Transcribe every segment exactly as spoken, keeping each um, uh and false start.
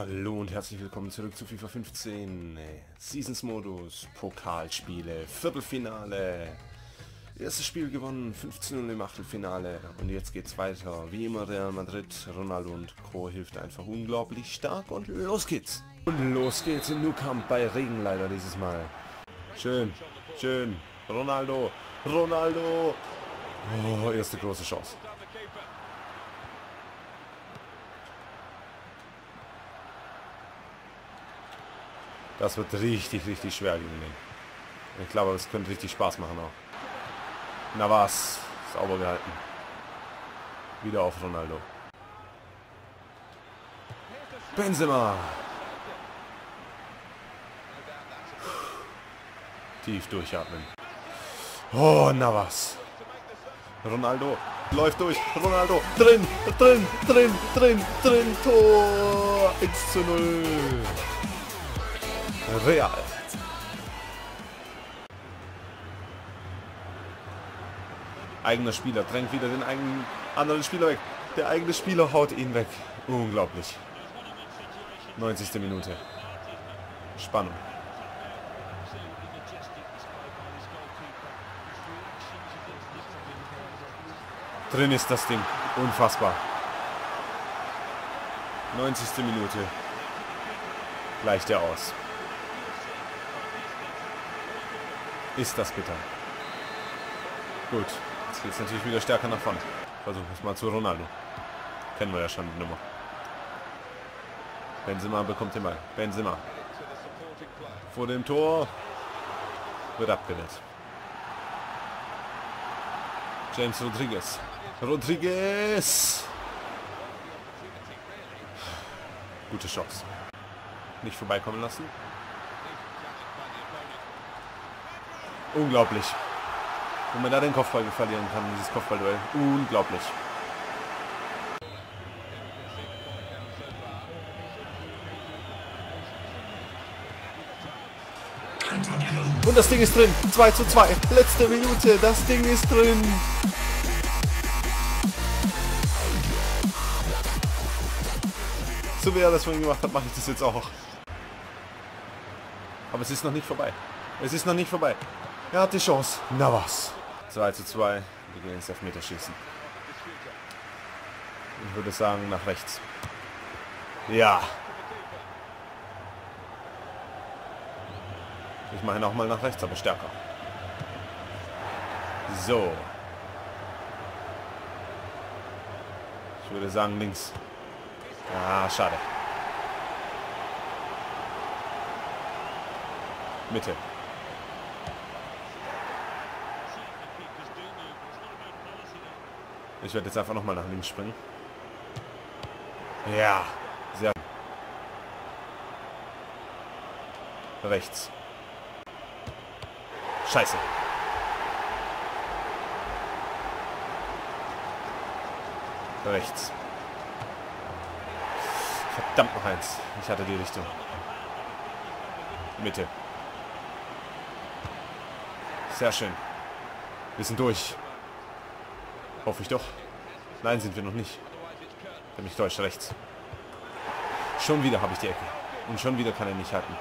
Hallo und herzlich willkommen zurück zu FIFA fünfzehn. Seasons-Modus, Pokalspiele, Viertelfinale. Erstes Spiel gewonnen, fünfzehn null im Achtelfinale. Und jetzt geht's weiter. Wie immer Real Madrid, Ronaldo und Co. hilft einfach unglaublich stark. Und los geht's. Und los geht's in Nou Camp bei Regen leider dieses Mal. Schön, schön. Ronaldo, Ronaldo. Oh, erste große Chance. Das wird richtig, richtig schwer gegen den. Ich glaube, es könnte richtig Spaß machen auch. Na was? Sauber gehalten. Wieder auf Ronaldo. Benzema. Tief durchatmen. Oh, na was? Ronaldo läuft durch. Ronaldo drin, drin, drin, drin, drin. Tor. eins zu null. Real. Eigener Spieler drängt wieder den eigenen anderen Spieler weg. Der eigene Spieler haut ihn weg. Unglaublich. neunzigste Minute. Spannung. Drin ist das Ding. Unfassbar. neunzigste Minute. Gleicht er aus. Ist das bitter. Gut, jetzt geht es natürlich wieder stärker nach vorne. Versuchen wir es mal zu Ronaldo. Kennen wir ja schon die Nummer. Benzema bekommt den Ball. Benzema. Vor dem Tor. Wird abgewehrt. James Rodriguez. Rodriguez. Gute Chance. Nicht vorbeikommen lassen. Unglaublich. Wenn man da den Kopfball verlieren kann, dieses Kopfballduell. Unglaublich. Und das Ding ist drin. zwei zu zwei. Letzte Minute. Das Ding ist drin. So wie er das vorhin gemacht hat, mache ich das jetzt auch. Aber es ist noch nicht vorbei. Es ist noch nicht vorbei. Er hat die Chance. Na was? zwei zu zwei. Wir gehen ins Elfmeterschießen. Ich würde sagen, nach rechts. Ja. Ich mache ihn auch mal nach rechts, aber stärker. So. Ich würde sagen links. Ah, schade. Mitte. Ich werde jetzt einfach nochmal nach links springen. Ja, sehr gut. Rechts. Scheiße. Rechts. Verdammt, noch eins. Ich hatte die Richtung. Mitte. Sehr schön. Wir sind durch. Hoffe ich doch. Nein, sind wir noch nicht. Ich habe mich täuscht. Rechts. Schon wieder habe ich die Ecke. Und schon wieder kann er nicht halten.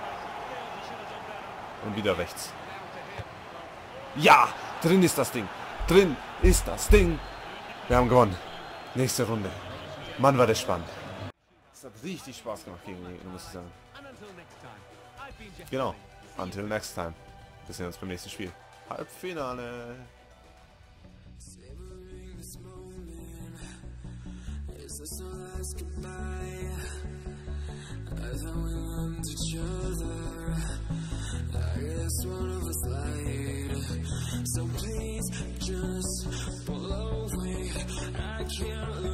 Und wieder rechts. Ja! Drin ist das Ding. Drin ist das Ding. Wir haben gewonnen. Nächste Runde. Mann, war das spannend. Es hat richtig Spaß gemacht gegen ihn, muss ich sagen. Genau. Until next time. Wir sehen uns beim nächsten Spiel. Halbfinale. So please just pull away. I can't